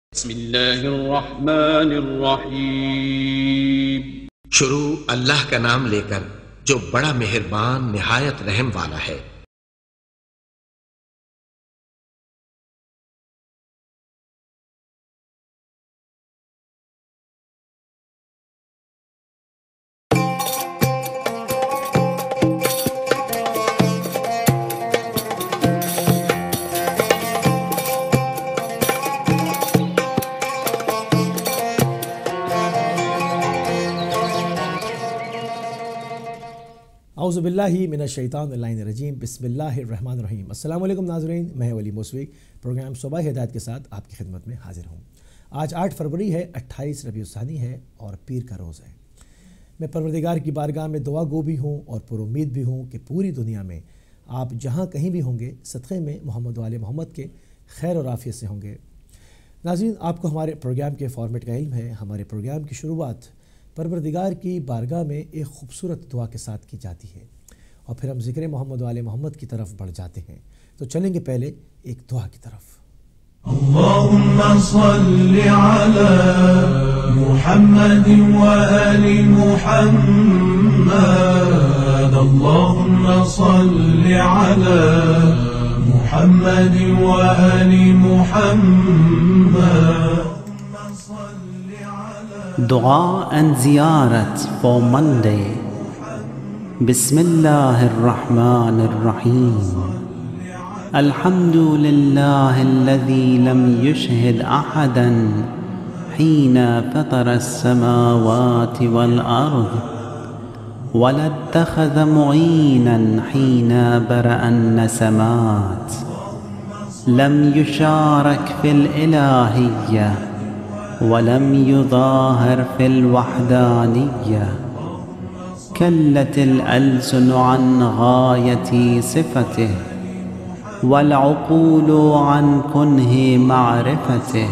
बिस्मिल्लाहिर्रहमानिर्रहीम। शुरू अल्लाह का नाम लेकर जो बड़ा मेहरबान निहायत रहम वाला है। औज़ुबिल्लाहि मिनश्शैतानिर्रजीम बिस्मिल्लाहिर्रहमानिर्रहीम। अस्सलाम वालेकुम नाज़रीन, मैं वली मौसवी प्रोग्राम सुबह हिदायत के साथ आपकी खिदमत में हाजिर हूँ। आज 8 फरवरी है, 28 रबीउल सानी है और पीर का रोज़ है। मैं परवरदिगार की बारगाह में दुआ गो भी हूँ और पुरुम्मीद भी हूँ कि पूरी दुनिया में आप जहाँ कहीं भी होंगे सदक़े में मोहम्मद वाले मोहम्मद के खैर और आफ़ियत से होंगे। नाज़रीन, आपको हमारे प्रोग्राम के फॉर्मेट का इल्म है। हमारे प्रोग्राम की शुरुआत परवरदिगार की बारगाह में एक खूबसूरत दुआ के साथ की जाती है और फिर हम ज़िक्र मोहम्मद वाले मोहम्मद की तरफ बढ़ जाते हैं। तो चलेंगे पहले एक दुआ की तरफ। अल्लाहुम्मा सल्लि अला मुहम्मद व आलि मुहम्मद। अल्लाहुम्मा सल्लि अला मुहम्मद व आलि Muhammad. Dua and Ziyarat for Monday. Bismillahirrahmanirrahim. Alhamdulillahi alladhi lam yushhid ahadan hina fatara as-samawati wal-ard wala ittakhadha mu'inan hina bara'a an-nasamat. Lam yusharak fil ilahiyyah ولم يظاهر في الوحدانية. كلت الألسن عن غاية صفته والعقول عن كنه معرفته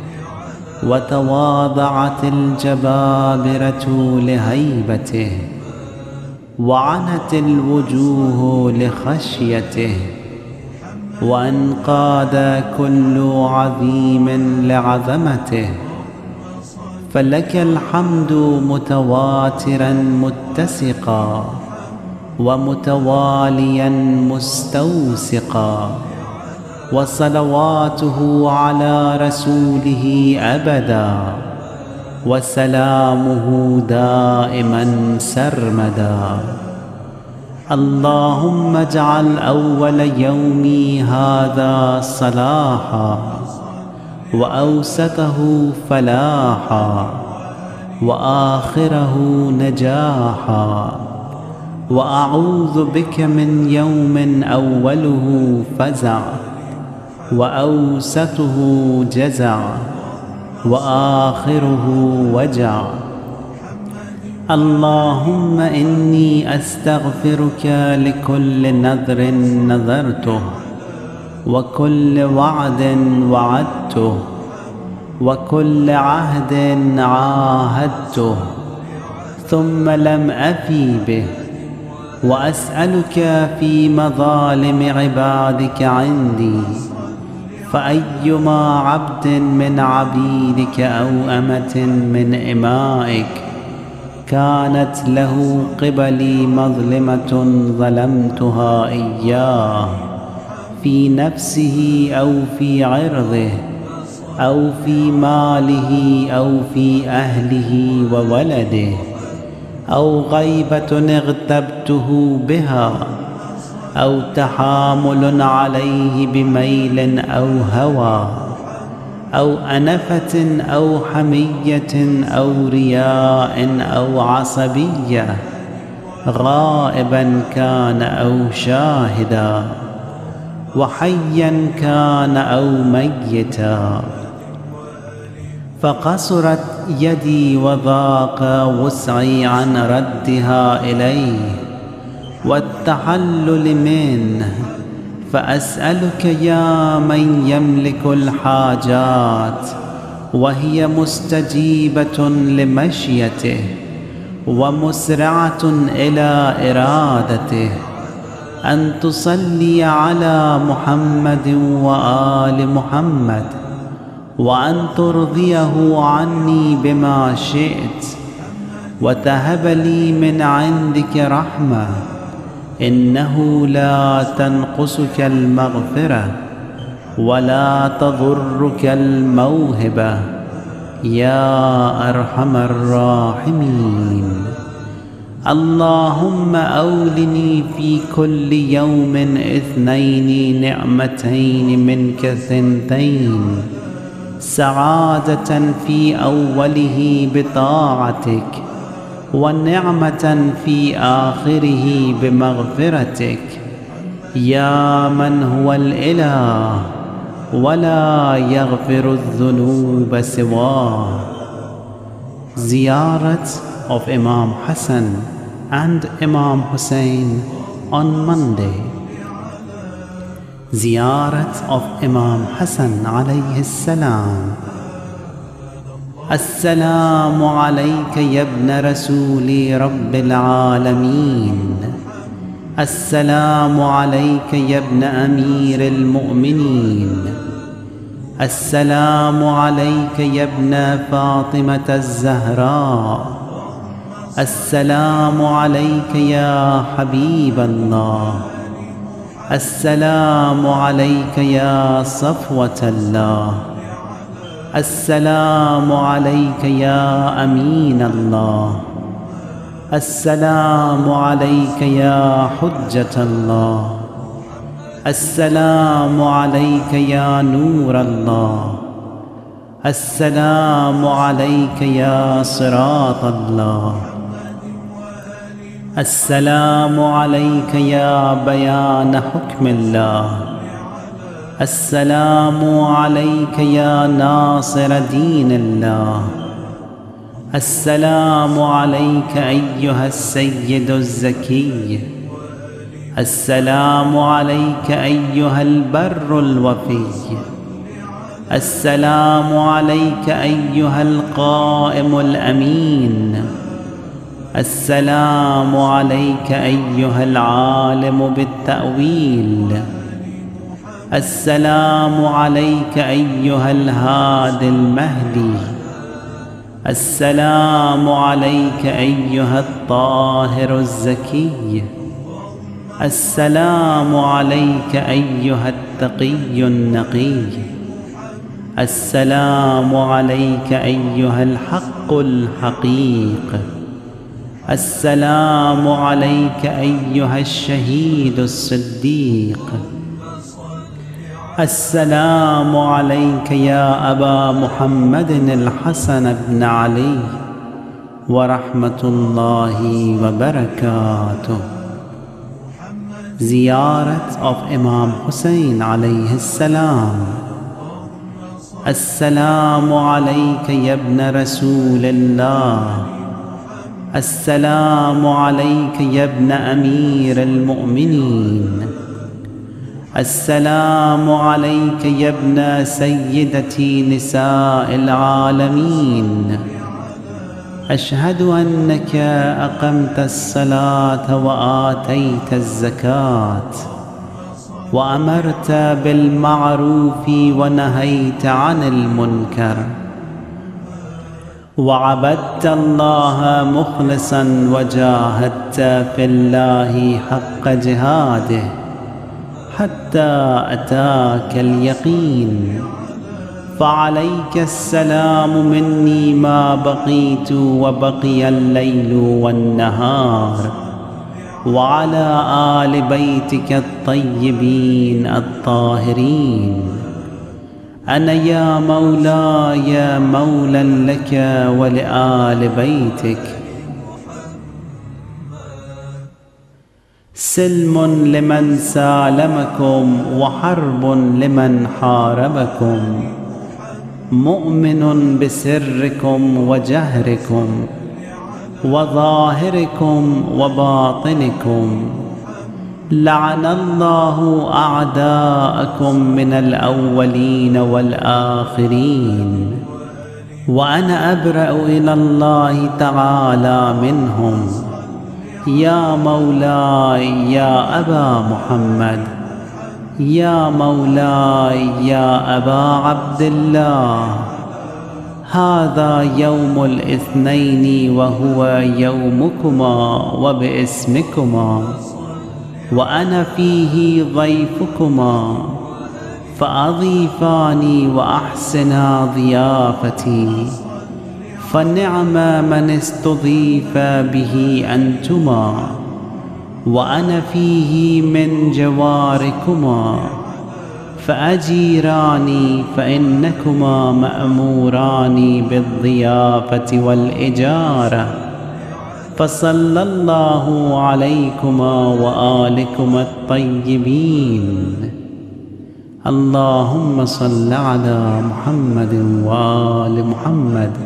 وتواضعت الجبابرة لهيبته وعنت الوجوه لخشيته وانقاد كل عظيم لعظمته. فلك الحمد متواترا متسقا ومتواليا مستوسقا وصلواته على رسوله أبدا وسلامه دائما سرمدا. اللهم اجعل أول يومي هذا صلاحا وأوسطه فلاحا وآخره نجاحا وأعوذ بك من يوم أوله فزع وأوسطه جزع وآخره وجع. اللهم إني أستغفرك لكل نذر نذرته وكل وعد وعدته وكل عهد عاهدته ثم لم أفي به. وأسألك في مظالم عبادك عندي فأيما عبد من عبيدك أو أمة من إمائك كانت له قبلي مظلمة ظلمتها إياه في نفسه أو في عرضه أو في ماله أو في أهله وولده أو غيبة اغتبته بها أو تحامل عليه بميل أو هوى أو أنفة أو حمية أو رياء أو عصبية غائبا كان أو شاهدا وحيا كان أو ميتا. فقصرت يدي وضاق وسعي عن ردها إليه والتحلل منه. فأسألك يا من يملك الحاجات وهي مستجيبة لمشيته ومسرعة إلى إرادته أن تصلي على محمد وآل محمد وأن ترضيه عني بما شئت وتهب لي من عندك رحمة إنه لا تنقصك المغفرة ولا تضرك الموهبة يا أرحم الراحمين. اللهم أولني في كل يوم 2 نعمتين منك 2 سعادة في أوله بطاعتك ونعمة في آخره بمغفرتك يا من هو الإله ولا يغفر الذنوب سواه. Ziyarat of Imam Hassan and Imam Hussein on Monday. Ziyarat of Imam Hassan alayhi salam. السلام عليك يا ابن رسول رب العالمين. السلام عليك يا ابن أمير المؤمنين. السلام عليك يا ابن فاطمة الزهراء. السلام عليك يا حبيب الله. السلام عليك يا صفوة الله. السلام عليك يا أمين الله. السلام عليك يا حجة الله. السلام عليك يا نور الله. السلام عليك يا صراط الله. السلام عليك يا بيان حكم الله. السلام عليك يا ناصر دين الله. السلام عليك أيها السيد الزكي. السلام عليك أيها البر الوفي. السلام عليك أيها القائم الأمين. السلام عليك أيها العالم بالتأويل. السلام عليك أيها الهادي المهدي. السلام عليك أيها الطاهر الزكي. السلام عليك أيها التقي النقي. السلام عليك أيها الحق الحقيق. السلام عليك أيها الشهيد الصديق. السلام عليك يا أبا محمد الحسن بن علي ورحمة الله وبركاته. Ziyarat of Imam Hussein alayhi salam. Assalamu alayka ya ibn Rasulillah. Assalamu alayka ya ibn Amir al-Mu'minin. السلام عليك يا ابن سيدتي نساء العالمين. أشهد أنك أقمت الصلاة وآتيت الزكاة وأمرت بالمعروف ونهيت عن المنكر وعبدت الله مخلصا وجاهدت في الله حق جهاده حتى أتاك اليقين. فعليك السلام مني ما بقيت وبقي الليل والنهار وعلى آل بيتك الطيبين الطاهرين. أنا يا مولاي مولى لك ولآل بيتك. سلم لمن سالمكم وحرب لمن حاربكم. مؤمن بسركم وجهركم وظاهركم وباطنكم. لعن الله أعداءكم من الأولين والآخرين وأنا أبرأ إلى الله تعالى منهم. يا مولاي يا أبا محمد या मौलाय या अबा अब्दुल्लाह हादा यौमुल इस्नैनी व हुवा यौमुकुमा व बिस्मिकुमा व अना फीही ज़ैफ़ुकुमा फ़अज़ीफ़ानी व अहसिना ज़ियाफ़ती फ़निअमा मन इस्तुज़ीफ़ बिही अंतुमा व अना फीही मिन जवारिकुमा फ़अजीरानी फ़इन्नकुमा मअमूरानी बिज़्ज़ियाफ़ति वल इजारा फ़सल्लल्लाहु अलैकुमा व आलिकुमा अत्तय्यिबीन अल्लाहुम्मा सल्लि अला मुहम्मद व आलि मुहम्मद।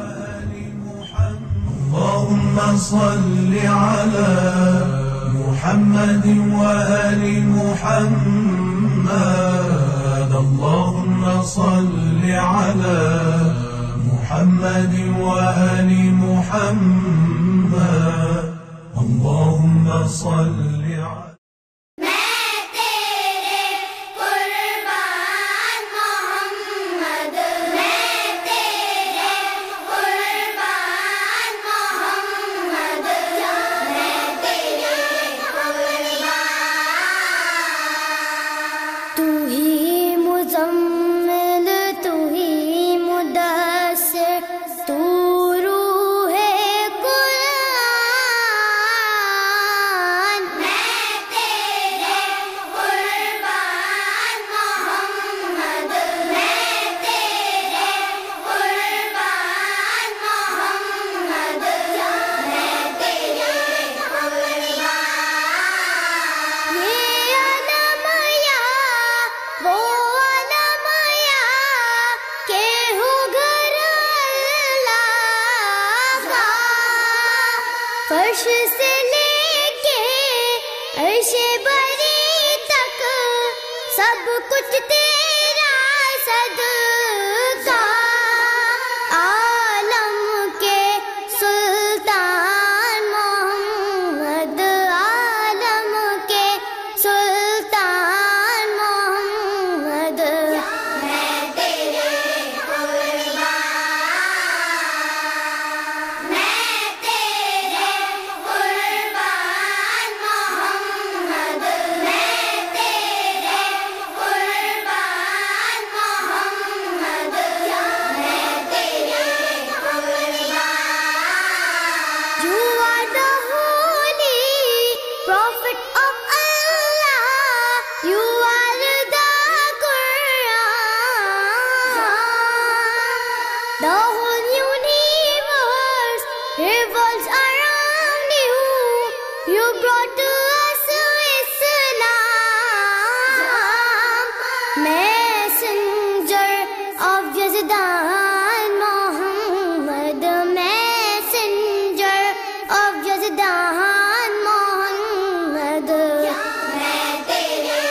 अल्लाहुम्मा सल्लि अला मुहम्मद व आलि मुहम्मद। अल्लाहुम्मा सल्लि अला मुहम्मद व आलि मुहम्मद। अल्लाहुम्मा सल्लि अला फर्श से लेके अर्शे बरी तक सब कुछ तेरा सदका। आलम के सुल्तान मोहम्मद, आलम के सुल्तान मोहम्मद, मैं तेरे कुर्बान, मैं तेरे कुर्बान मोहम्मद, मैं तेरे कुर्बान मोहम्मद, मैं तेरे कुर्बान। You are the holy prophet of Allah, you are the Quran. The whole universe revolves around you, you brought to us Islam. Messenger of Yazdan Muhammad, messenger of Yazdan Muhammad, मैं तेरे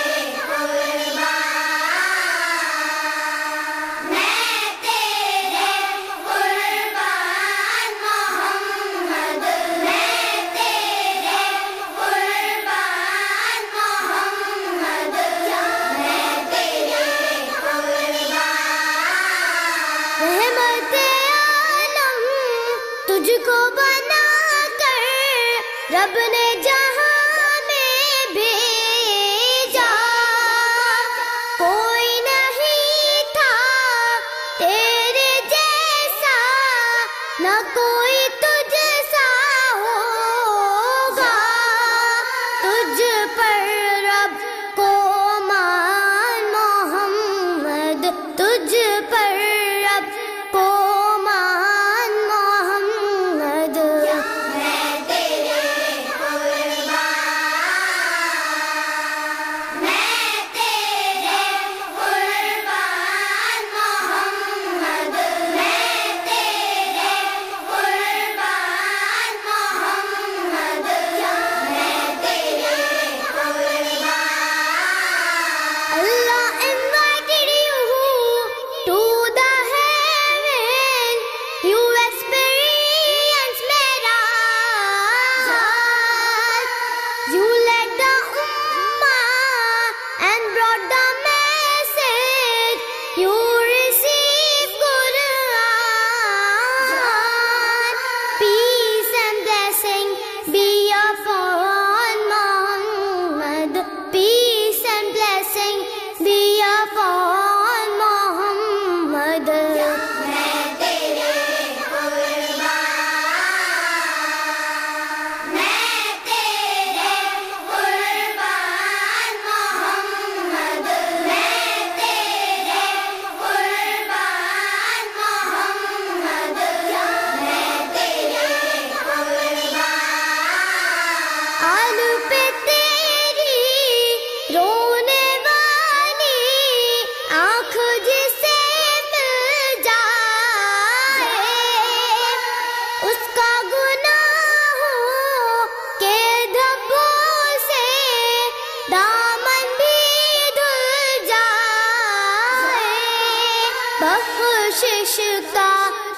कुर्बान, मैं तेरे कुर्बान मोहम्मद, मैं तेरे कुर्बान मोहम्मद, मैं तेरे कुर्बान। रहमत-ए आलम तुझको बनाकर रब ने जहां में भेजा, कोई नहीं था तेरे जैसा, न कोई तुझ सा होगा। तुझ पर रब को मान मोहम्मद, तुझ पर रब को मान मोहम्मद, मैं तेरे कुर्बान, मैं तेरे कुर्बान मोहम्मद, मैं तेरे कुर्बान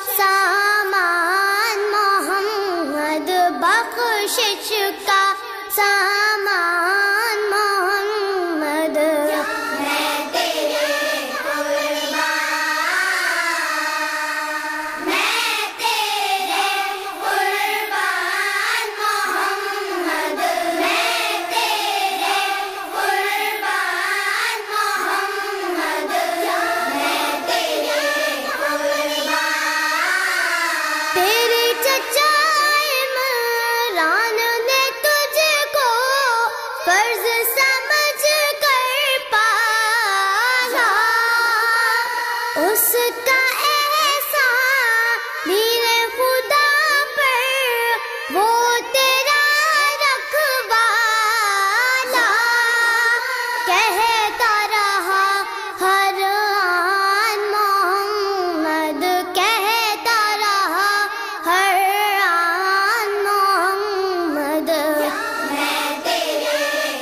सामान मोहम्मद बख्शिश का सामान मोहम्मद मैं तेरे कुर्बान मैं तेरे कुर्बान मोहम्मद मैं तेरे कुर्बान मोहम्मद मैं तेरे कुर्बान तेरे चचा इमरान ने तुझको फर्ज समझ कर पाला उसका एहसान दीने खुदा पर वो तेरा रखवाला कहता रहा हर आन मोहम्मद कहता रहा हर आन मोहम्मद मैं तेरे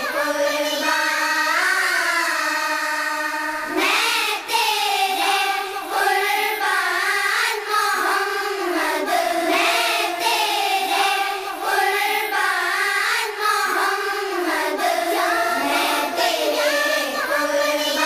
कुर्बान मैं तेरे कुर्बान मोहम्मद मैं तेरे कुर्बान मोहम्मद मैं तेरे कुर्बान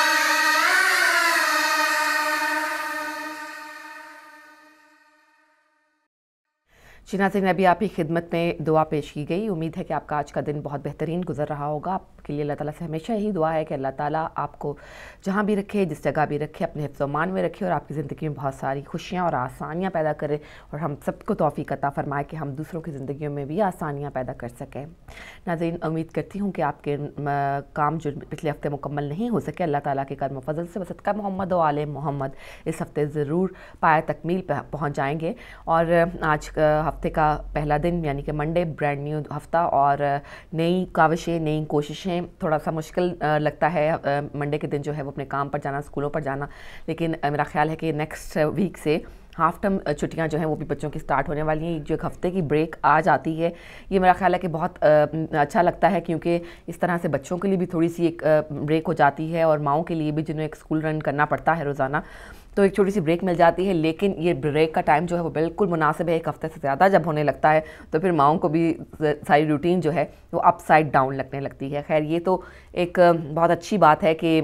जी नाज़रीन, अभी आपकी खिदमत में दुआ पेश की गई। उम्मीद है कि आपका आज का दिन बहुत बेहतरीन गुजर रहा होगा। आपके लिए अल्लाह ताला से हमेशा यही दुआ है कि अल्लाह ताला आपको जहाँ भी रखे, जिस जगह भी रखे, अपने हिफ्ज़-ओ-मान में रखे और आपकी ज़िंदगी में बहुत सारी खुशियाँ और आसानियाँ पैदा करे और हम सबको तौफ़ीक़ अता फ़रमाए कि हम दूसरों की ज़िंदगियों में भी आसानियाँ पैदा कर सकें। नाज़रीन, उम्मीद करती हूँ कि आपके काम जो पिछले हफ़्ते मुकम्मल नहीं हो सके, अल्लाह ताला के करम फ़ज़ल से वसदका मोहम्मद व आले मोहम्मद इस हफ़्ते ज़रूर पाए तकमील पहुँच जाएँगे। और आज हफ़्ते का पहला दिन यानी कि मंडे, ब्रांड न्यू हफ़्ता और नई काविशें, नई कोशिशें। थोड़ा सा मुश्किल लगता है मंडे के दिन जो है वो अपने काम पर जाना, स्कूलों पर जाना, लेकिन मेरा ख़्याल है कि नेक्स्ट वीक से हाफ़ टर्म छुट्टियां जो हैं वो भी बच्चों की स्टार्ट होने वाली हैं। जो एक हफ़्ते की ब्रेक आ जाती है, ये मेरा ख़्याल है कि बहुत अच्छा लगता है, क्योंकि इस तरह से बच्चों के लिए भी थोड़ी सी एक ब्रेक हो जाती है और माओं के लिए भी जिन्हें एक स्कूल रन करना पड़ता है रोज़ाना, तो एक छोटी सी ब्रेक मिल जाती है। लेकिन ये ब्रेक का टाइम जो है वो बिल्कुल मुनासिब है। एक हफ़्ते से ज़्यादा जब होने लगता है तो फिर माओं को भी सारी रूटीन जो है वो अपसाइड डाउन लगने लगती है। खैर, ये तो एक बहुत अच्छी बात है कि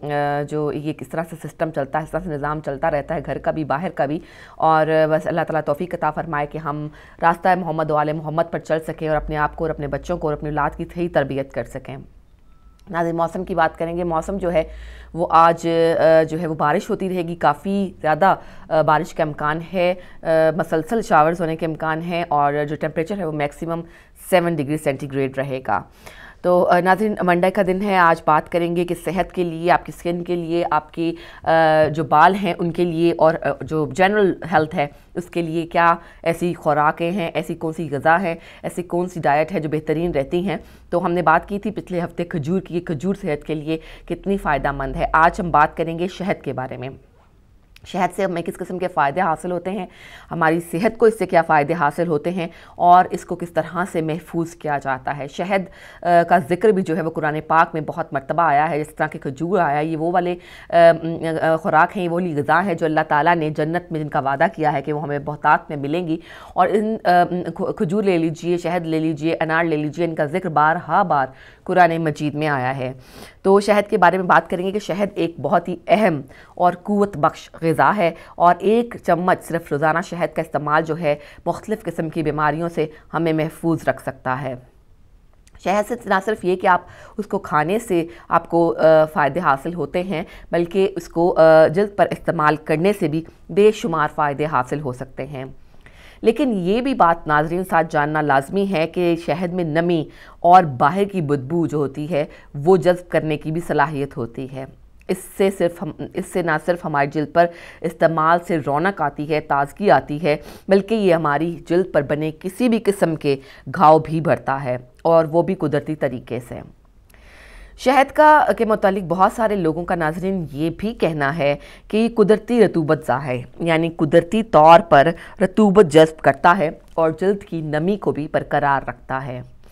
जो ये किस तरह से सिस्टम चलता है, इस तरह से निज़ाम चलता रहता है, घर का भी बाहर का भी। और बस अल्लाह ताला तौफ़ीक़ अता फ़रमाए कि हम रास्ता मोहम्मद वाले मोहम्मद पर चल सकें और अपने आप को और अपने बच्चों को और अपनी औलाद की सही तरबियत कर सकें। नाज़रीन, मौसम की बात करेंगे। मौसम जो है वो आज जो है वो बारिश होती रहेगी, काफ़ी ज़्यादा बारिश का इम्कान है, मसलसल शावर्स होने के इम्कान है और जो टेम्परेचर है वो मैक्सिमम 7 डिग्री सेंटीग्रेड रहेगा। तो नाज़रीन, मंडे का दिन है। आज बात करेंगे कि सेहत के लिए, आपकी स्किन के लिए, आपकी जो बाल हैं उनके लिए और जो जनरल हेल्थ है उसके लिए क्या ऐसी खुराकें हैं, ऐसी कौन सी ग़िज़ा है, ऐसी कौन सी डाइट है जो बेहतरीन रहती हैं। तो हमने बात की थी पिछले हफ्ते खजूर की। खजूर सेहत के लिए कितनी फ़ायदा मंद है। आज हम बात करेंगे शहद के बारे में। शहद से हमें किस किस्म के फ़ायदे हासिल होते हैं, हमारी सेहत को इससे क्या फ़ायदे हासिल होते हैं और इसको किस तरह से महफूज किया जाता है। शहद का ज़िक्र भी जो है वो कुरान पाक में बहुत मरतबा आया है। जिस तरह के खजूर आया, ये वो वाले ख़ुराक हैं, ये वो वाली ग़िज़ा है जो अल्लाह ताला ने जन्नत में जिनका वादा किया है कि वो हमें बहुतात में मिलेंगी। और इन खजूर ले लीजिए, शहद ले लीजिए, अनार ले लीजिए, इनका ज़िक्र बार कुरान मजीद में आया है। तो शहद के बारे में बात करेंगे कि शहद एक बहुत ही अहम और क़ुव्वत बख्श ग़िज़ा है और 1 चम्मच सिर्फ रोज़ाना शहद का इस्तेमाल जो है मुख्तलिफ़ किस्म की बीमारियों से हमें महफूज रख सकता है। शहद से ना सिर्फ ये कि आप उसको खाने से आपको फ़ायदे हासिल होते हैं, बल्कि उसको जल्द पर इस्तेमाल करने से भी बेशुमार फ़ायदे हासिल हो सकते हैं। लेकिन ये भी बात नाज़रीन साथ जानना लाजमी है कि शहद में नमी और बाहर की बदबू जो होती है वो जज़्ब करने की भी सलाहियत होती है। इससे ना सिर्फ हमारी जिल्द पर इस्तेमाल से रौनक आती है, ताज़गी आती है, बल्कि ये हमारी जिल्द पर बने किसी भी किस्म के घाव भी भरता है और वो भी कुदरती तरीके से। शहद के मुतालिक बहुत सारे लोगों का नाज़रीन ये भी कहना है कि कुदरती रतूबत ज़ा है, यानी कुदरती तौर पर रतूबत जज़्ब करता है और जल्द की नमी को भी बरकरार रखता है।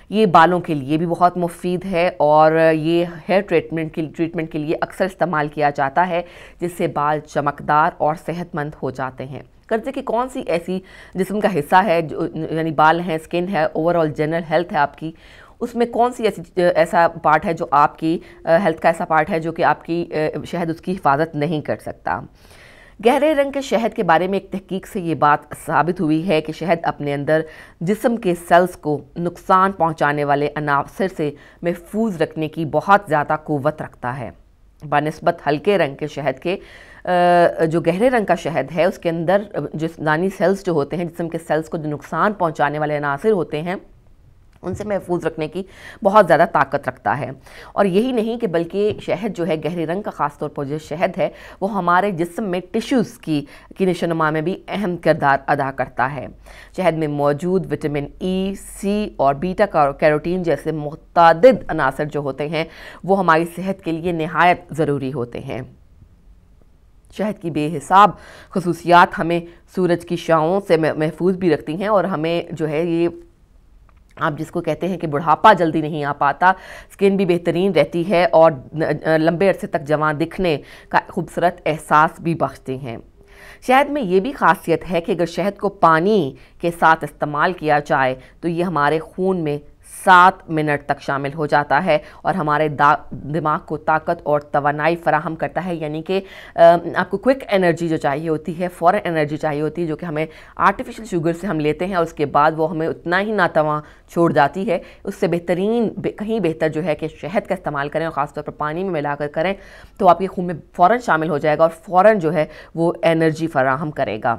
ये बालों के लिए भी बहुत मुफीद है और ये हेयर ट्रीटमेंट के लिए अक्सर इस्तेमाल किया जाता है, जिससे बाल चमकदार और सेहतमंद हो जाते हैं। कर्जे की कौन सी ऐसी जिस्म का हिस्सा है जो यानी बाल हैं, स्किन है, ओवरऑल जनरल हेल्थ है आपकी, उसमें कौन सी ऐसा पार्ट है जो आपकी हेल्थ का ऐसा पार्ट है जो कि आपकी शहद उसकी हिफाजत नहीं कर सकता। गहरे रंग के शहद के बारे में एक तहकीक से ये बात साबित हुई है कि शहद अपने अंदर जिस्म के सेल्स को नुकसान पहुंचाने वाले अनासर से महफूज रखने की बहुत ज़्यादा क़ुव्वत रखता है बनिस्बत हल्के रंग के शहद के। जो गहरे रंग का शहद है उसके अंदर जिस्मानी सेल्स जो होते हैं, जिस्म के सेल्स को जो नुकसान पहुंचाने वाले अनासर होते हैं, उनसे महफूज रखने की बहुत ज़्यादा ताकत रखता है। और यही नहीं कि बल्कि शहद जो है गहरे रंग का ख़ास तौर पर जो शहद है वो हमारे जिस्म में टिश्यूज़ की नशोनुमा में भी अहम किरदार अदा करता है। शहद में मौजूद विटामिन ई, सी और बीटा कैरोटीन जैसे मुतअद्दिद अनासर जो होते हैं वो हमारी सेहत के लिए निहायत ज़रूरी होते हैं। शहद की बेहिसाब खसूसियात हमें सूरज की छाँवों से महफूज भी रखती हैं और हमें जो है ये आप जिसको कहते हैं कि बुढ़ापा जल्दी नहीं आ पाता, स्किन भी बेहतरीन रहती है और लंबे अरसे तक जवान दिखने का खूबसूरत एहसास भी बख्शती हैं। शहद में ये भी खासियत है कि अगर शहद को पानी के साथ इस्तेमाल किया जाए तो ये हमारे खून में 7 मिनट तक शामिल हो जाता है और हमारे दिमाग को ताकत और तवानाई फराहम करता है। यानी कि आपको क्विक एनर्जी जो चाहिए होती है, फ़ौरन एनर्जी चाहिए होती है, जो कि हमें आर्टिफिशियल शुगर से हम लेते हैं और उसके बाद वो हमें उतना ही नातवा छोड़ जाती है। उससे कहीं बेहतर जो है कि शहद का इस्तेमाल करें और ख़ासतौर पर पानी में मिलाकर करें तो आपके खून में फ़ौरन शामिल हो जाएगा और फ़ौरन जो है वो एनर्जी फराहम करेगा।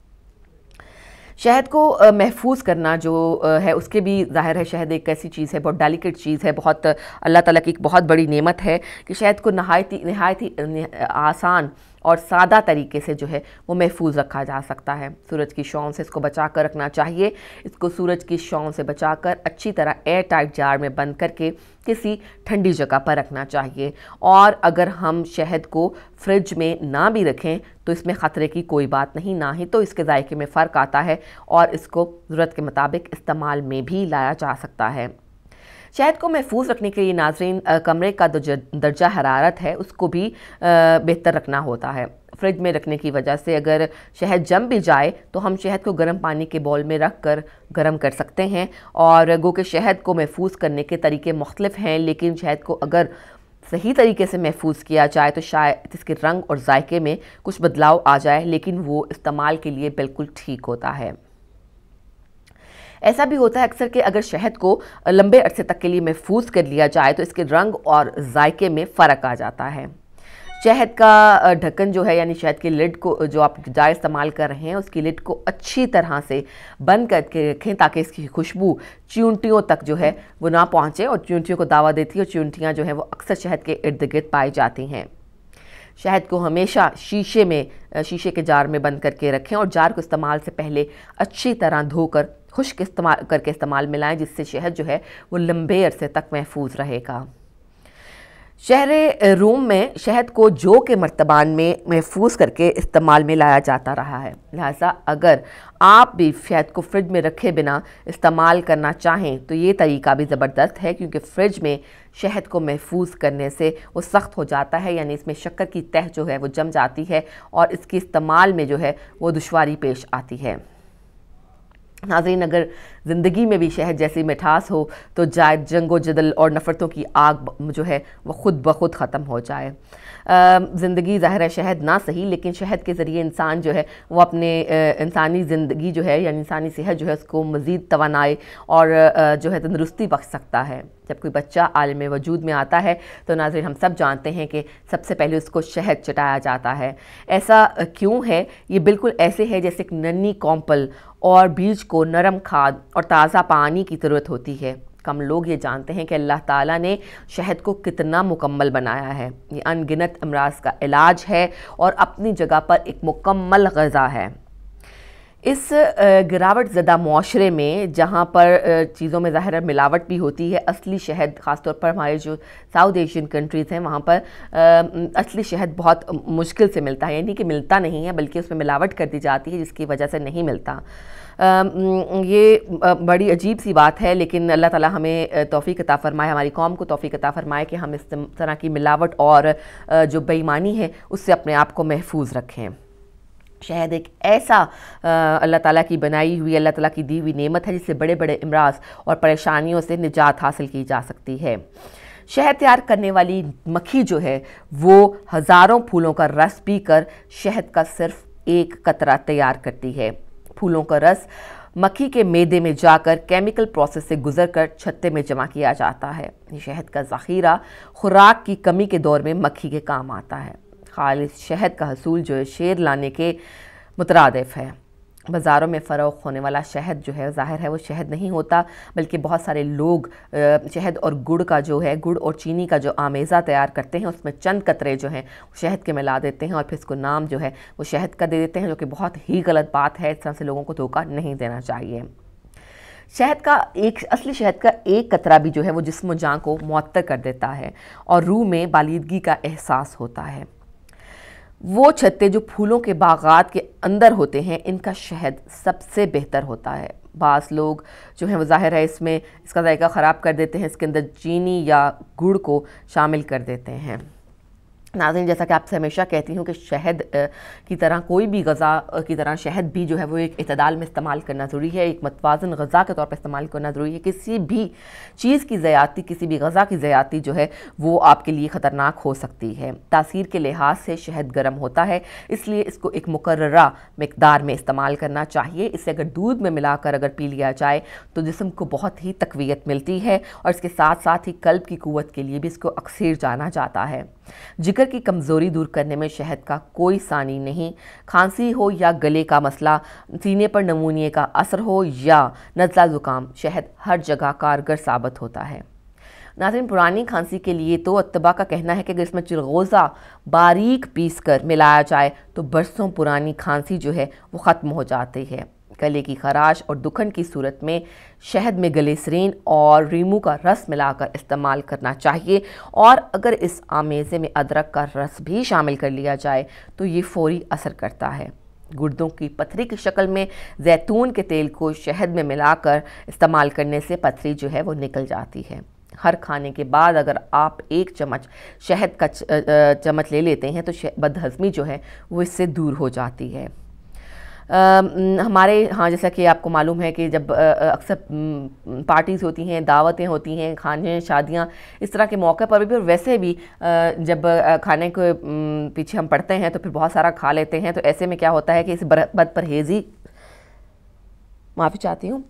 शहद को महफूज करना जो है उसके भी ज़ाहिर है शहद एक ऐसी चीज़ है, बहुत डेलिकेट चीज़ है, बहुत अल्लाह ताला की एक बहुत बड़ी नेमत है कि शहद को नहायत ही आसान और सादा तरीके से जो है वो महफूज रखा जा सकता है। सूरज की छाँव से इसको बचा कर रखना चाहिए। इसको सूरज की छाँव से बचाकर अच्छी तरह एयर टाइट जार में बंद करके किसी ठंडी जगह पर रखना चाहिए। और अगर हम शहद को फ्रिज में ना भी रखें तो इसमें ख़तरे की कोई बात नहीं, ना ही तो इसके जायके में फ़र्क आता है और इसको ज़रूरत के मुताबिक इस्तेमाल में भी लाया जा सकता है। शहद को महफूज रखने के लिए नाज़रीन कमरे का जो दर्जा हरारत है उसको भी बेहतर रखना होता है। फ्रिज में रखने की वजह से अगर शहद जम भी जाए तो हम शहद को गर्म पानी के बाउल में रख कर गर्म कर सकते हैं। और गो के शहद को महफूज करने के तरीके मुख्तलिफ हैं, लेकिन शहद को अगर सही तरीके से महफूज किया जाए तो शायद इसके रंग और जायके में कुछ बदलाव आ जाए, लेकिन वो इस्तेमाल के लिए बिल्कुल ठीक होता है। ऐसा भी होता है अक्सर कि अगर शहद को लंबे अरसे तक के लिए महफूज कर लिया जाए तो इसके रंग और जायके में फ़र्क आ जाता है। शहद का ढक्कन जो है यानी शहद की लिड को जो आप जार इस्तेमाल कर रहे हैं उसकी लिड को अच्छी तरह से बंद करके रखें ताकि इसकी खुशबू चींटियों तक जो है वो ना पहुँचे और चींटियों को दावा देती है और चींटियाँ जो हैं वो अक्सर शहद के इर्द गिर्द पाई जाती हैं। शहद को हमेशा शीशे के जार में बंद करके रखें और जार को इस्तेमाल से पहले अच्छी तरह धोकर खुश्क इस्तेमाल में लाएं, जिससे शहद जो है वो लंबे अरसे तक महफूज रहेगा। शहरे रूम में शहद को जो के मर्तबान में महफूज करके इस्तेमाल में लाया जाता रहा है। लिहाजा अगर आप भी शहद को फ्रिज में रखे बिना इस्तेमाल करना चाहें तो ये तरीका भी ज़बरदस्त है, क्योंकि फ्रिज में शहद को महफूज करने से वो सख्त हो जाता है, यानी इसमें शक्कर की तह जो है वो जम जाती है और इसके इस्तेमाल में जो है वो दुश्वारी पेश आती है। नाज़रीन, अगर ज़िंदगी में भी शहद जैसी मिठास हो तो जायद जंगो जदल और नफ़रतों की आग जो है वो ख़ुद ब खुद ख़त्म हो जाए। ज़िंदगी ज़ाहिर है शहद ना सही, लेकिन शहद के ज़रिए इंसान जो है वो अपने इंसानी ज़िंदगी जो है यानी इंसानी सेहत जो है उसको मज़ीद तवानाई और जो है तंदुरुस्ती बख्श सकता है। जब कोई बच्चा आलम वजूद में आता है तो नाज़रीन हम सब जानते हैं कि सबसे पहले उसको शहद चटाया जाता है। ऐसा क्यों है? ये बिल्कुल ऐसे है जैसे एक नन्ही कॉम्पल और बीज को नरम खाद और ताज़ा पानी की ज़रूरत होती है। कम लोग ये जानते हैं कि अल्लाह ताला ने शहद को कितना मुकम्मल बनाया है। ये अनगिनत अमराज का इलाज है और अपनी जगह पर एक मुकम्मल ग़िज़ा है। इस गिरावट ज़दा माशरे में जहाँ पर चीज़ों में ज़ाहिर मिलावट भी होती है, असली शहद ख़ासतौर पर हमारे जो साउथ एशियन कंट्रीज़ हैं वहाँ पर असली शहद बहुत मुश्किल से मिलता है, यानी कि मिलता नहीं है बल्कि उसमें मिलावट कर दी जाती है जिसकी वजह से नहीं मिलता। ये बड़ी अजीब सी बात है, लेकिन अल्लाह ताला हमें तौफ़ीक़ अता फ़रमाए, हमारी कौम को तौफ़ीक़ अता फ़रमाए कि हम इस तरह की मिलावट और जो बेईमानी है उससे अपने आप को महफूज रखें। शहद एक ऐसा अल्लाह ताला की बनाई हुई, अल्लाह ताला की दी हुई नेमत है जिससे बड़े बड़े अमराज और परेशानियों से निजात हासिल की जा सकती है। शहद तैयार करने वाली मक्खी जो है वो हज़ारों फूलों का रस पीकर शहद का सिर्फ एक कतरा तैयार करती है। फूलों का रस मक्खी के मैदे में जाकर केमिकल प्रोसेस से गुजरकर छत्ते में जमा किया जाता है। ये शहद का ज़ख़ीरा खुराक की कमी के दौर में मक्खी के काम आता है। खालिस शहद का हसूल जो है शेर लाने के मुतरादिफ है। बाज़ारों में फ़रोख्त होने वाला शहद जो है ज़ाहिर है वो शहद नहीं होता, बल्कि बहुत सारे लोग शहद और गुड़ का जो है, गुड़ और चीनी का जो आमेज़ा तैयार करते हैं उसमें चंद कतरे जो हैं शहद के मिला देते हैं और फिर इसको नाम जो है वो शहद का दे देते हैं, जो कि बहुत ही गलत बात है। इस तरह से लोगों को धोखा नहीं देना चाहिए। शहद का असली शहद का एक कतरा भी जो है वो जिस्म जान को मुअत्तर कर देता है और रूह में बालिदगी का एहसास होता है। वो छत्ते जो फूलों के बागात के अंदर होते हैं, इनका शहद सबसे बेहतर होता है। बाज़ लोग जो हैं वो ज़ाहिर है इसमें इसका जायका ख़राब कर देते हैं, इसके अंदर चीनी या गुड़ को शामिल कर देते हैं। नाज़रीन, जैसा कि आपसे हमेशा कहती हूँ कि शहद की तरह कोई भी ग़ज़ा की तरह शहद भी जो है वो एक इतदाल में इस्तेमाल करना ज़रूरी है, एक मतवाज़न ग़ज़ा के तौर पर इस्तेमाल करना ज़रूरी है। किसी भी चीज़ की ज़्यादती, किसी भी ग़ज़ा की ज़्यादती जो है वो आपके लिए ख़तरनाक हो सकती है। तासीर के लिहाज से शहद गर्म होता है, इसलिए इसको एक मुकर्ररा मिक़दार में इस्तेमाल करना चाहिए। इसे अगर दूध में मिलाकर अगर पी लिया जाए तो जिस्म को बहुत ही तक़वियत मिलती है और इसके साथ साथ ही कल्ब की क़ुव्वत के लिए भी इसको अक्सर जाना जाता है। जिगर की कमज़ोरी दूर करने में शहद का कोई सानी नहीं। खांसी हो या गले का मसला, सीने पर नमूनिया का असर हो या नज़ला ज़ुकाम, शहद हर जगह कारगर साबित होता है। नाज़रीन, पुरानी खांसी के लिए तो अत्तबा का कहना है कि अगर इसमें चिलगोज़ा बारीक पीस कर मिलाया जाए तो बरसों पुरानी खांसी जो है वो ख़त्म हो जाती है। गले की खराश और दुखन की सूरत में शहद में ग्लिसरीन और रीमू का रस मिलाकर इस्तेमाल करना चाहिए और अगर इस आमेज़े में अदरक का रस भी शामिल कर लिया जाए तो ये फ़ौरी असर करता है। गुर्दों की पथरी की शक्ल में जैतून के तेल को शहद में मिलाकर इस्तेमाल करने से पथरी जो है वो निकल जाती है। हर खाने के बाद अगर आप एक चम्मच शहद का चम्मच ले लेते हैं तो बदहज़मी जो है वो इससे दूर हो जाती है। हमारे यहाँ जैसा कि आपको मालूम है कि जब अक्सर पार्टीज़ होती हैं, दावतें होती हैं, खाने शादियाँ, इस तरह के मौके पर भी और वैसे भी जब खाने के पीछे हम पड़ते हैं तो फिर बहुत सारा खा लेते हैं। तो ऐसे में क्या होता है कि इस बदपरहेज़ी, माफ़ी चाहती हूँ,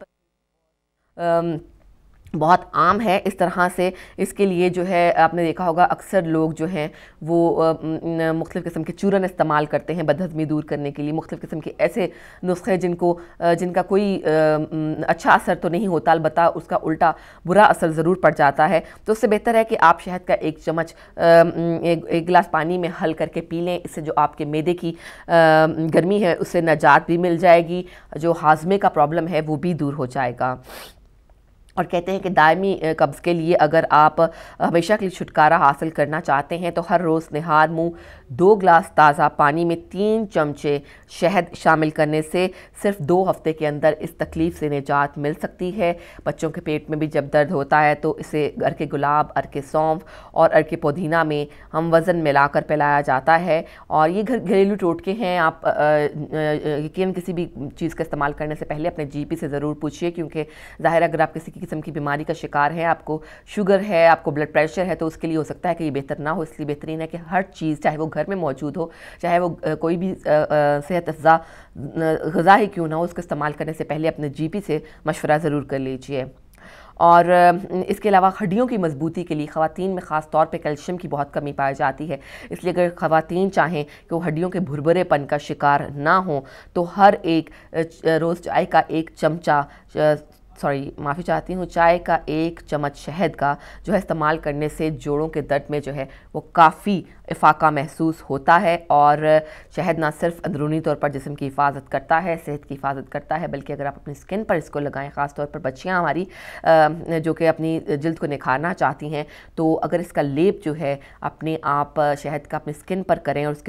बहुत आम है। इस तरह से इसके लिए जो है आपने देखा होगा अक्सर लोग जो हैं वो मुख्तलिफ़ किस्म के चूरन इस्तेमाल करते हैं बदहज़मी दूर करने के लिए। मुख्तलिफ़ किस्म के ऐसे नुस्खे जिनका कोई अच्छा असर तो नहीं होता, अलबत्ता उसका उल्टा बुरा असर ज़रूर पड़ जाता है। तो उससे बेहतर है कि आप शहद का एक चम्मच एक गिलास पानी में हल करके पी लें। इससे जो आपके मैदे की गर्मी है उससे निजात भी मिल जाएगी, जो हाजमे का प्रॉब्लम है वो भी दूर हो जाएगा। और कहते हैं कि दायमी कब्ज़ के लिए अगर आप हमेशा के लिए छुटकारा हासिल करना चाहते हैं तो हर रोज़ निहार मुँह 2 गिलास ताज़ा पानी में 3 चमचे शहद शामिल करने से सिर्फ 2 हफ्ते के अंदर इस तकलीफ़ से निजात मिल सकती है। बच्चों के पेट में भी जब दर्द होता है तो इसे अर्के गुलाब, अर्के सौंफ और अर्के पुदीना में हम वज़न मिलाकर पिलाया जाता है। और ये घरेलू टोटके हैं। आप यकीन किसी भी चीज़ का इस्तेमाल करने से पहले अपने GP से ज़रूर पूछिए, क्योंकि ज़ाहिर अगर आप किसी किस्म की बीमारी का शिकार है, आपको शुगर है, आपको ब्लड प्रेशर है, तो उसके लिए हो सकता है कि ये बेहतर ना हो। इसलिए बेहतरीन है कि हर चीज़ चाहे वो घर में मौजूद हो, चाहे वो कोई भी सेहत अफ़ज़ा ग़िज़ा ही क्यों ना हो, उसको इस्तेमाल करने से पहले अपने GP से मशवरा ज़रूर कर लीजिए। और इसके अलावा हड्डियों की मजबूती के लिए ख़वातीन में ख़ास तौर पे कैल्शियम की बहुत कमी पाई जाती है। इसलिए अगर ख़वातीन चाहें कि वो हड्डियों के भुरभुरेपन का शिकार ना हो तो हर एक रोज़ चाय का 1 चमचा माफ़ी चाहती हूँ, चाय का 1 चम्मच शहद का जो है इस्तेमाल करने से जोड़ों के दर्द में जो है वो काफ़ी इफ़ाक़ा महसूस होता है। और शहद ना सिर्फ अंदरूनी तौर पर जिस्म की हिफाजत करता है, सेहत की हिफाजत करता है, बल्कि अगर आप अपनी स्किन पर इसको लगाएं, ख़ास तौर पर बच्चियाँ हमारी जो कि अपनी जल्द को निखारना चाहती हैं, तो अगर इसका लेप जो है अपने आप शहद का अपनी स्किन पर करें और उसके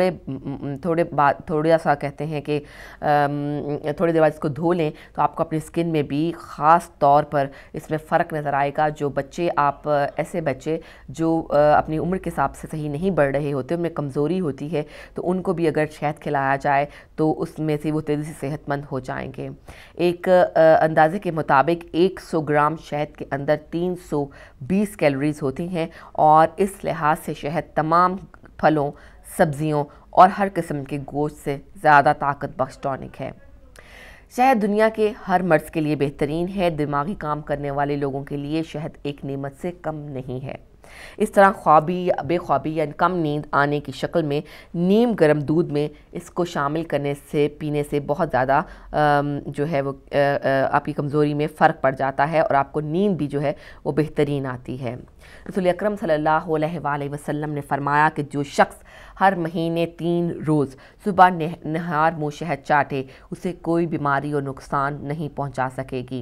थोड़ा सा कहते हैं कि थोड़ी देर बाद इसको धो लें, तो आपको अपनी स्किन में भी ख़ास तौर पर इसमें फ़र्क नज़र आएगा। जो बच्चे ऐसे बच्चे जो अपनी उम्र के हिसाब से सही नहीं बढ़ रहे होते, उनमें कमज़ोरी होती है, तो उनको भी अगर शहद खिलाया जाए तो उसमें से वो तेज़ी से सेहतमंद हो जाएंगे। एक अंदाज़े के मुताबिक 100 ग्राम शहद के अंदर 320 कैलोरीज़ होती हैं और इस लिहाज से शहद तमाम फलों, सब्जियों और हर किस्म के गोश्त से ज़्यादा ताकत बख्श टॉनिक है। शहद दुनिया के हर मर्ज़ के लिए बेहतरीन है। दिमागी काम करने वाले लोगों के लिए शहद एक नेमत से कम नहीं है। इस तरह बेख्वाबी या कम नींद आने की शक्ल में नीम गर्म दूध में इसको शामिल करने से, पीने से बहुत ज़्यादा जो है वो आपकी कमज़ोरी में फ़र्क पड़ जाता है और आपको नींद भी जो है वो बेहतरीन आती है। रसूल अकरम सल्लल्लाहु अलैहि वसल्लम ने फरमाया कि जो शख्स हर महीने 3 रोज़ सुबह नहार मुँह शहद चाटे, उसे कोई बीमारी और नुकसान नहीं पहुँचा सकेगी।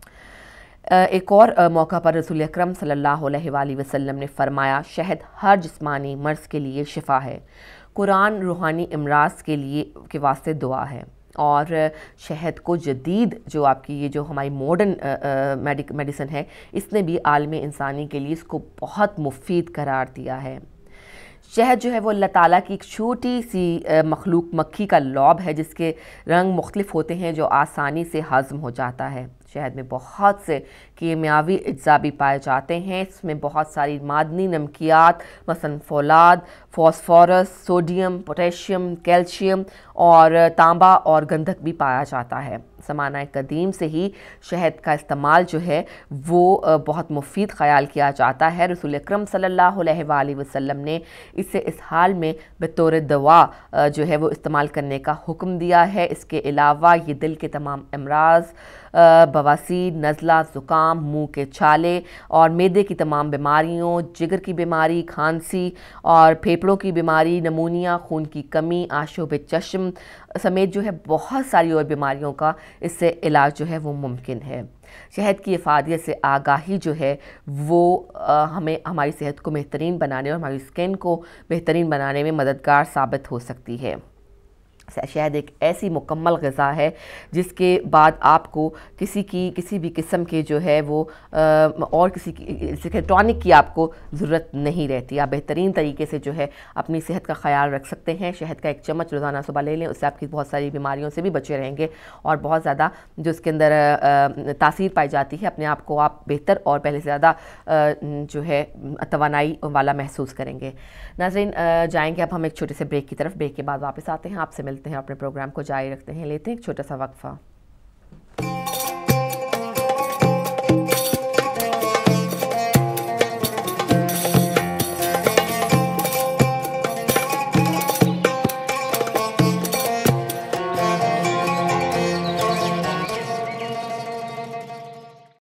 एक और मौका पर रसूल अकरम सल्लल्लाहु अलैहि वसल्लम ने फरमाया, शहद हर जिस्मानी मर्ज़ के लिए शिफा है। कुरान रूहानी इमराज के वास्ते दुआ है। और शहद को जदीद जो आपकी ये जो हमारी मॉडर्न मेडिसिन है, इसने भी आलम इंसानी के लिए इसको बहुत मुफीद करार दिया है। शहद जो है वो अल्लाह ताला की एक छोटी सी मखलूक मक्खी का लौब है, जिसके रंग मुख्तलिफ होते हैं, जो आसानी से हज़म हो जाता है। शहद में बहुत से कीमियावी अज्जा भी पाए जाते हैं। इसमें बहुत सारी मादनी नमकियात मसलन फौलाद, फॉस्फोरस, सोडियम, पोटेशियम, कैल्शियम और तांबा और गंधक भी पाया जाता है। ज़माना कदीम से ही शहद का इस्तेमाल जो है वो बहुत मुफीद ख्याल किया जाता है। रसूल अकरम सल्लल्लाहु अलैहि वसल्लम ने इसे इस हाल में बतौर दवा जो है वो इस्तेमाल करने का हुक्म दिया है। इसके अलावा ये दिल के तमाम अमराज, बवासीर, नज़ला, ज़ुकाम, मुंह के छाले और मैदे की तमाम बीमारियों, जिगर की बीमारी, खांसी और फेफड़ों की बीमारी, नमूनिया, खून की कमी, आशोब चश्म समेत जो है बहुत सारी और बीमारियों का इससे इलाज जो है वो मुमकिन है। शहद की इफ़ादियत से आगाही जो है वो हमें हमारी सेहत को बेहतरीन बनाने और हमारी स्किन को बेहतरीन बनाने में मददगार साबित हो सकती है। शहद एक ऐसी मुकम्मल ग़िज़ा है जिसके बाद आपको किसी भी किस्म के जो है वो और किसी टॉनिक की आपको ज़रूरत नहीं रहती। आप बेहतरीन तरीके से जो है अपनी सेहत का ख्याल रख सकते हैं। शहद का 1 चम्मच रोज़ाना सुबह ले लें, उससे आपकी बहुत सारी बीमारियों से भी बचे रहेंगे और बहुत ज़्यादा जो इसके अंदर तासीर पाई जाती है, अपने आप को आप बेहतर और पहले से ज़्यादा जो है तवानाई वाला महसूस करेंगे। नाज़रीन, जाएंगे अब हम एक छोटे से ब्रेक की तरफ। ब्रेक के बाद वापस आते हैं, आपसे मिलते हैं, अपने प्रोग्राम को जारी रखते हैं, लेते हैं एक छोटा सा वक्फा।